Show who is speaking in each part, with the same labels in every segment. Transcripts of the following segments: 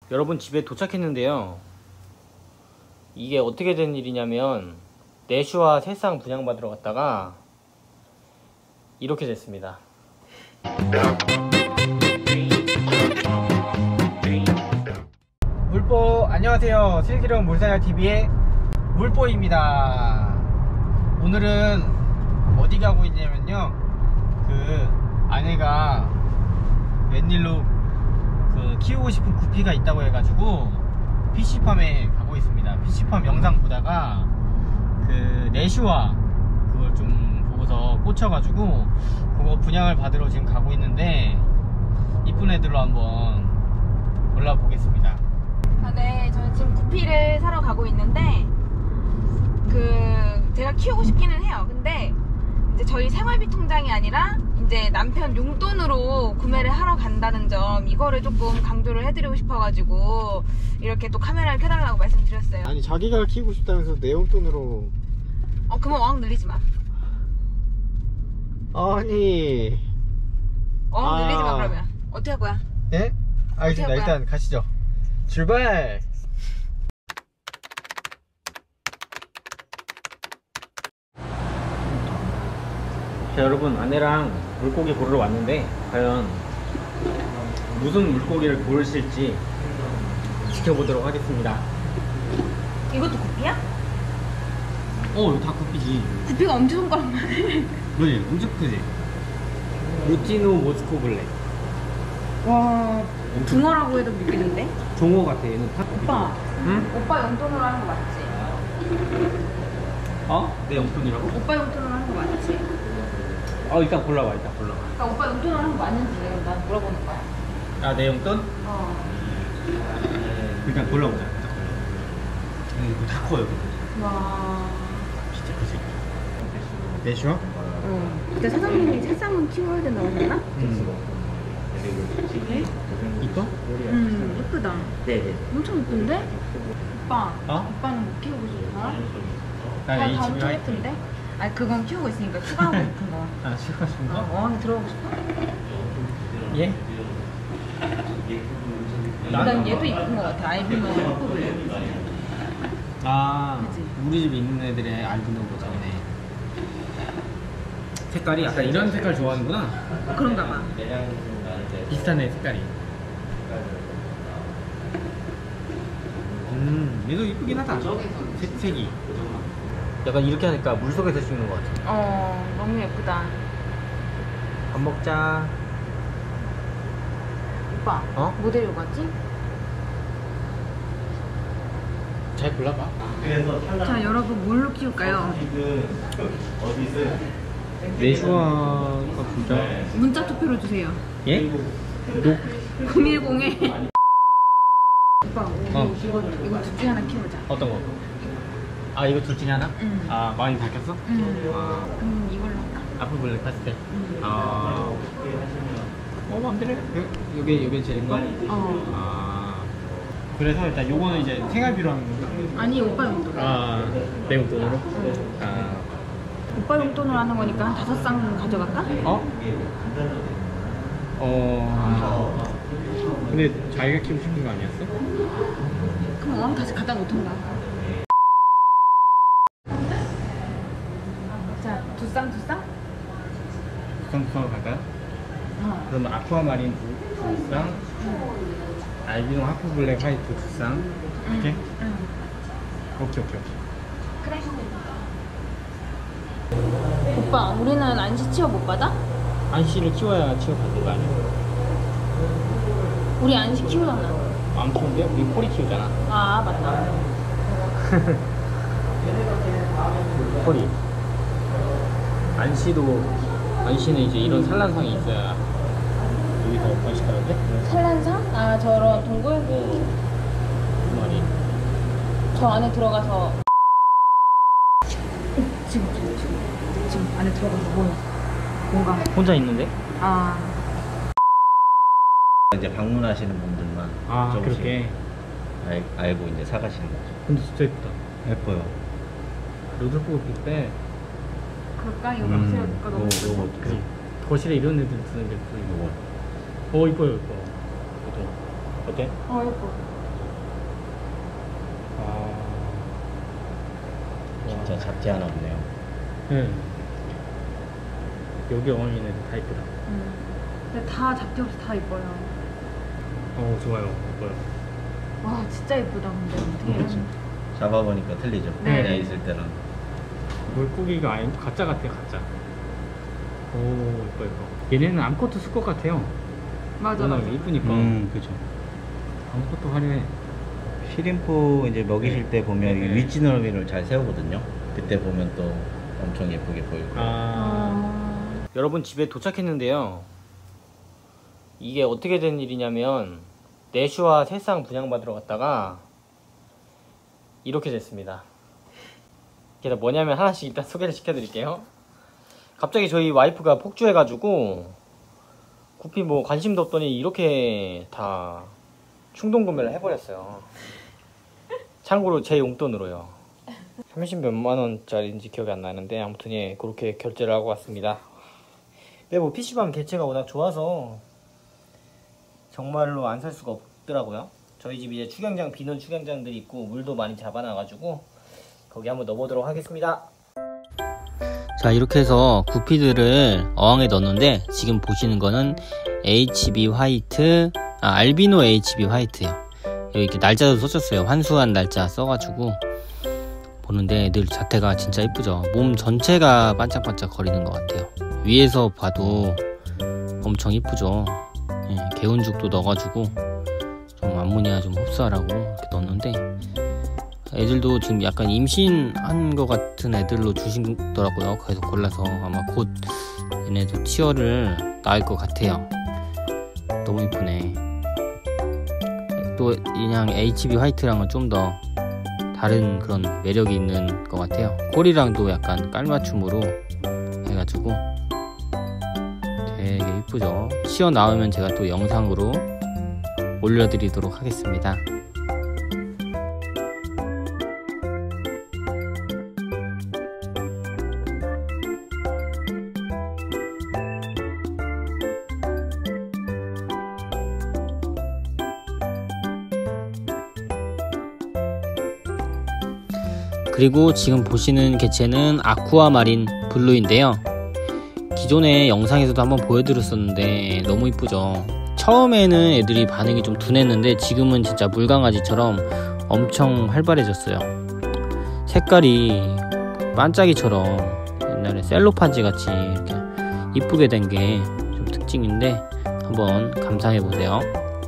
Speaker 1: 여러분, 집에 도착했는데요. 이게 어떻게 된 일이냐면 내슈와 새싹 분양받으러 갔다가 이렇게 됐습니다. 물보, 안녕하세요. 슬기로운 물사냥TV의 물보입니다. 오늘은 어디 가고 있냐면요, 아내가 웬일로 키우고 싶은 구피가 있다고 해가지고 PC팜에 가고 있습니다. PC팜 영상 보다가 내슈와 그걸 좀 보고서 꽂혀가지고 그거 분양을 받으러 지금 가고 있는데 이쁜 애들로 한번 골라보겠습니다.
Speaker 2: 네, 저는 지금 구피를 사러 가고 있는데 제가 키우고 싶기는 해요. 근데 이제 저희 생활비 통장이 아니라 이제 남편 용돈으로 구매를 하러 간다는 점, 이거를 조금 강조를 해드리고 싶어가지고 이렇게 또 카메라를 켜달라고 말씀드렸어요.
Speaker 1: 아니, 자기가 키우고 싶다면서 내 용돈으로.
Speaker 2: 그러면 왕 늘리지 마.
Speaker 1: 아니,
Speaker 2: 왕 늘리지 마. 그러면 어떻게 할 거야?
Speaker 1: 네? 알겠습니다. 일단 가시죠. 출발! 자, 여러분, 아내랑 물고기 보러 왔는데 과연 무슨 물고기를 고르실지 지켜보도록 하겠습니다.
Speaker 2: 이것도 구피야?
Speaker 1: 이거 다 구피지.
Speaker 2: 구피가 엄청 손가락만 해.
Speaker 1: 그지? 엄청 크지? 루티노 모스코 블랙.
Speaker 2: 와, 붕어라고 해도 믿겠는데?
Speaker 1: 종어 같아, 얘는.
Speaker 2: 오빠,
Speaker 1: 응?
Speaker 2: 오빠 용돈으로 하는 거 맞지?
Speaker 1: 내 용돈이라고?
Speaker 2: 오빠 용돈으로 하는 거 맞지?
Speaker 1: 일단 골라봐,
Speaker 2: 그러니까 오빠 용돈으로 하는 거 맞는지 난 물어보는 거야.
Speaker 1: 내 용돈? 일단 골라보자. 이거 다 커요.
Speaker 2: 와.
Speaker 1: 진짜 크지? 내쉬어?
Speaker 2: 근데 사장님이 새싹은 키워야 된다고 하셨나? 네?
Speaker 1: 이뻐?
Speaker 2: 예쁘다.
Speaker 1: 네네.
Speaker 2: 엄청 예쁜데? 오빠.
Speaker 1: 어?
Speaker 2: 오빠는 못 키우고 싶어?
Speaker 1: 나
Speaker 2: 다 엄청 예쁜데? 아니, 그건 키우고 있으니까 추가하고 싶은 거.
Speaker 1: 추가 싶은 거?
Speaker 2: 어항에 들어가고 싶어?
Speaker 1: 예?
Speaker 2: 난 얘도 이쁜 거 같아. 알비노 예쁘고. 그치?
Speaker 1: 우리 집에 있는 애들의 알비노 버전이네. 색깔이 약간 이런 색깔 좋아하는구나.
Speaker 2: 그런가 봐.
Speaker 1: 비슷하네, 색깔이. 얘도 이쁘긴 하다. 색이 약간 이렇게 하니까 물속에서 찍는 것 같아.
Speaker 2: 너무 예쁘다.
Speaker 1: 밥 먹자.
Speaker 2: 오빠, 뭐 데리고 갔지?
Speaker 1: 잘 골라봐.
Speaker 2: 자, 여러분, 뭘로 키울까요?
Speaker 1: 내슈아가 진짜.
Speaker 2: 문자 투표로 주세요.
Speaker 1: 예?
Speaker 2: 010에 오빠, 우리 이거 둘 중에 하나 키우자.
Speaker 1: 어떤 거? 이거 둘 중에 하나?
Speaker 2: 응.
Speaker 1: 많이 바뀌었어?
Speaker 2: 이걸로 할까?
Speaker 1: 앞으로 블랙 파스텔. 맘대로 해. 요게 제일 거? 그래서 일단 요거는 이제 생활비로 하는 건가?
Speaker 2: 아니, 오빠 용돈.
Speaker 1: 내 용돈으로?
Speaker 2: 오빠 용돈으로 하는 거니까 한 5쌍 가져갈까?
Speaker 1: 근데 자기가 키우고 싶은 거 아니었어?
Speaker 2: 그럼 다시 갖다 놓던가. 자, 두 쌍?
Speaker 1: 구성구성으로 갈까요? 그러면 아쿠아마린 두 쌍, 알비노 하프 블랙 화이트 두 쌍, 이렇게? 오케이.
Speaker 2: 그래. 오빠, 우리는 안시 취업 못 받아?
Speaker 1: 안씨를 키워야 취업받는 거 아니야?
Speaker 2: 우리 안시 키우잖아.
Speaker 1: 안 키운대요? 우리 코리 키우잖아.
Speaker 2: 맞다.
Speaker 1: 코리. 안씨는 이제 이런 산란상이 있어야 여기서 번식하는데?
Speaker 2: 산란상? 저런 동굴?
Speaker 1: 그 말이.
Speaker 2: 저 안에 들어가서 지금 안에 들어가서 뭔가
Speaker 1: 혼자 있는데?
Speaker 3: 이제 방문하시는 분들만 조금씩
Speaker 1: 그렇게.
Speaker 3: 알고 이제 사가시는 거죠.
Speaker 1: 근데 진짜 예쁘다.
Speaker 3: 예뻐요.
Speaker 1: 로드포그 빅백.
Speaker 2: 그럴까? 이거 막스러울까? 너무 예쁘다.
Speaker 1: 그치. 거실에 이런 애들 쓰는데 또 이거. 이뻐요. 이거. 어때?
Speaker 2: 예뻐.
Speaker 3: 잡지 하나 없네요.
Speaker 1: 네. 여기 어울리는 애들 다 이쁘다.
Speaker 2: 근데 다 잡티 없이 다 이뻐요.
Speaker 1: 좋아요. 이뻐요.
Speaker 2: 와 진짜 이쁘다. 근데 어떻게
Speaker 1: 그렇죠.
Speaker 3: 잡아보니까 틀리죠.
Speaker 2: 네.
Speaker 3: 그냥 있을 때랑.
Speaker 1: 물고기가 아니 가짜 같아요, 가짜. 오, 이뻐. 얘네는 암컷도 수컷 같아요.
Speaker 2: 맞아.
Speaker 1: 워낙 이쁘니까.
Speaker 3: 그죠.
Speaker 1: 암컷도 화려해.
Speaker 3: 시림프 이제 먹이실 때 보면
Speaker 1: 네.
Speaker 3: 윗지느러미를 잘 세우거든요. 그때 보면 또 엄청 예쁘게 보이고.
Speaker 1: 여러분 집에 도착했는데요. 이게 어떻게 된 일이냐면 내슈와 새싹 분양받으러 갔다가 이렇게 됐습니다. 이게 뭐냐면 하나씩 일단 소개를 시켜드릴게요. 갑자기 저희 와이프가 폭주해가지고 구피 뭐 관심도 없더니 이렇게 다 충동 구매를 해버렸어요. 참고로 제 용돈으로요. 30 몇만 원짜리인지 기억이 안 나는데 아무튼 예 그렇게 결제를 하고 왔습니다. 근데 뭐 PC방 개체가 워낙 좋아서 정말로 안 살 수가 없더라고요. 저희 집 이제 축양장, 비늘 축양장들이 있고 물도 많이 잡아놔가지고 거기 한번 넣어보도록 하겠습니다. 자, 이렇게 해서 구피들을 어항에 넣었는데 지금 보시는 거는 HB 화이트, 알비노 HB 화이트예요. 여기 이렇게 날짜도 써줬어요. 환수한 날짜 써가지고 보는데 애들 자태가 진짜 이쁘죠. 몸 전체가 반짝반짝 거리는 것 같아요. 위에서 봐도 엄청 이쁘죠. 예, 개운죽도 넣어가지고 좀 암모니아 좀 흡수하라고 이렇게 넣었는데 애들도 지금 약간 임신한 것 같은 애들로 주시더라고요. 그래서 골라서 아마 곧 얘네도 치어를 낳을 것 같아요. 너무 이쁘네. 또 그냥 HB 화이트랑은 좀 더 다른 그런 매력이 있는 것 같아요. 꼬리랑도 약간 깔맞춤으로 해가지고 되게 이쁘죠. 치어 나오면 제가 또 영상으로 올려드리도록 하겠습니다. 그리고 지금 보시는 개체는 아쿠아마린 블루인데요. 기존의 영상에서도 한번 보여드렸었는데 너무 이쁘죠. 처음에는 애들이 반응이 좀 둔했는데 지금은 진짜 물강아지처럼 엄청 활발해졌어요. 색깔이 반짝이처럼 옛날에 셀로판지 같이 이렇게 이쁘게 된 게 좀 특징인데 한번 감상해 보세요.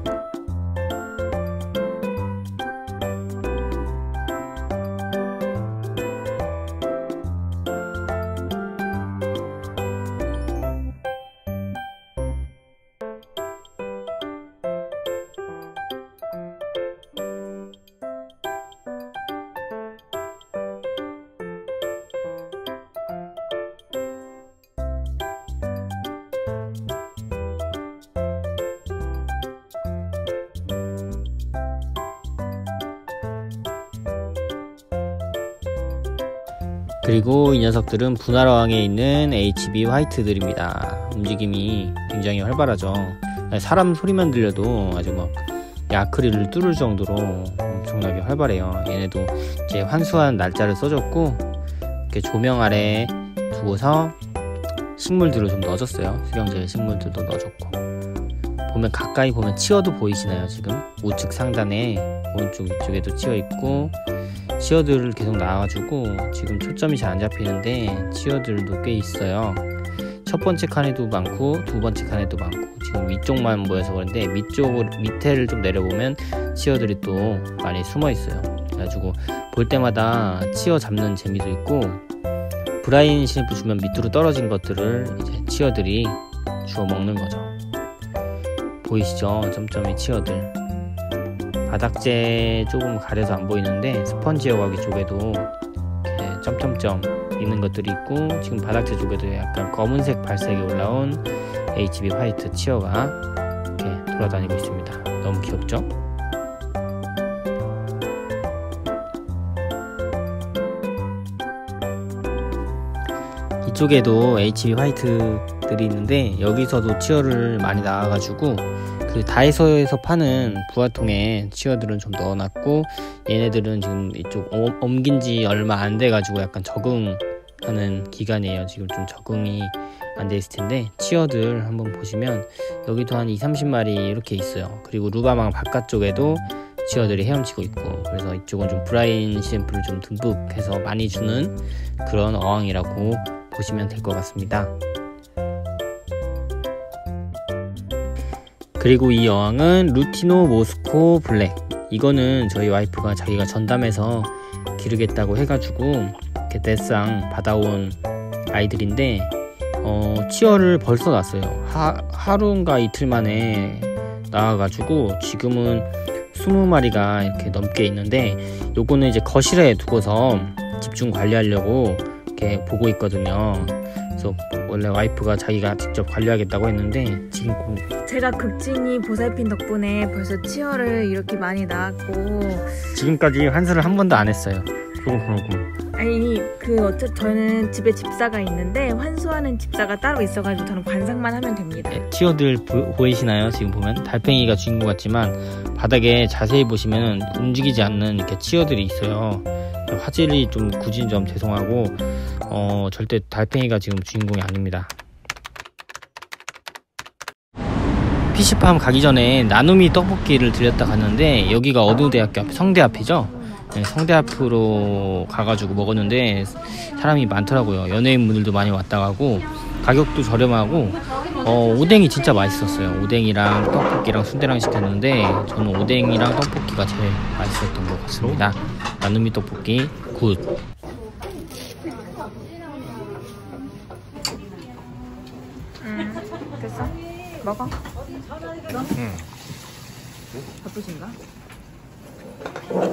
Speaker 1: 그리고 이 녀석들은 분화로항에 있는 HB 화이트들입니다. 움직임이 굉장히 활발하죠. 사람 소리만 들려도 아주 막 야크릴을 뚫을 정도로 엄청나게 활발해요. 얘네도 이제 환수한 날짜를 써줬고 이렇게 조명 아래 두고서 식물들을 좀 넣어줬어요. 수경재 식물들도 넣어줬고 보면 가까이 보면 치어도 보이시나요? 지금 우측 상단에 오른쪽 위쪽에도 치어 있고 치어들 계속 나와가지고 지금 초점이 잘 안 잡히는데 치어들도 꽤 있어요. 첫 번째 칸에도 많고 두 번째 칸에도 많고 지금 위쪽만 모여서 그런데 밑에를 좀 내려보면 치어들이 또 많이 숨어 있어요. 그래가지고 볼 때마다 치어 잡는 재미도 있고 브라인 시림프 주면 밑으로 떨어진 것들을 이제 치어들이 주워 먹는 거죠. 보이시죠? 점점이 치어들. 바닥재 조금 가려서 안 보이는데 스펀지 여과기 쪽에도 이렇게 점점점 있는 것들이 있고 지금 바닥재 쪽에도 약간 검은색 발색이 올라온 HB 화이트 치어가 이렇게 돌아다니고 있습니다. 너무 귀엽죠? 이쪽에도 HB 화이트들이 있는데 여기서도 치어를 많이 나와가지고 그 그 다이소에서 파는 부화통에 치어들은 좀 넣어놨고, 얘네들은 지금 이쪽 옮긴 지 얼마 안 돼가지고 약간 적응하는 기간이에요. 지금 좀 적응이 안 돼 있을 텐데, 치어들 한번 보시면 여기도 한 20-30마리 이렇게 있어요. 그리고 루바망 바깥쪽에도 치어들이 헤엄치고 있고, 그래서 이쪽은 좀 브라인 CM프를 좀 듬뿍 해서 많이 주는 그런 어항이라고 보시면 될 것 같습니다. 그리고 이 어항은 루티노 모스코 블랙, 이거는 저희 와이프가 자기가 전담해서 기르겠다고 해가지고 이렇게 대상 받아온 아이들인데, 치어를 벌써 낳았어요. 하루인가 이틀 만에 나와가지고 지금은 20마리가 이렇게 넘게 있는데, 요거는 이제 거실에 두고서 집중 관리하려고 이렇게 보고 있거든요. 그래서 원래 와이프가 자기가 직접 관리하겠다고 했는데, 지금
Speaker 2: 제가 극진히 보살핀 덕분에 벌써 치어를 이렇게 많이 낳았고,
Speaker 1: 지금까지 환수를 한 번도 안 했어요. 그러고
Speaker 2: 아니 어차피 저는 집에 집사가 있는데 환수하는 집사가 따로 있어가지고 저는 관상만 하면 됩니다.
Speaker 1: 치어들 보이시나요? 지금 보면 달팽이가 주인공 같지만 바닥에 자세히 보시면 움직이지 않는 이렇게 치어들이 있어요. 화질이 좀 굳은 점 죄송하고, 절대 달팽이가 지금 주인공이 아닙니다. PC팜 가기 전에 나눔이 떡볶이를 들렸다 갔는데, 여기가 어두대학교 앞, 성대 앞이죠? 네, 성대 앞으로 가가지고 먹었는데 사람이 많더라고요. 연예인분들도 많이 왔다 가고, 가격도 저렴하고, 오뎅이 진짜 맛있었어요. 오뎅이랑 떡볶이랑 순대랑 시켰는데 저는 오뎅이랑 떡볶이가 제일 맛있었던 것 같습니다. 나눔이 떡볶이 굿.
Speaker 2: 됐어? 먹어? 바쁘신가?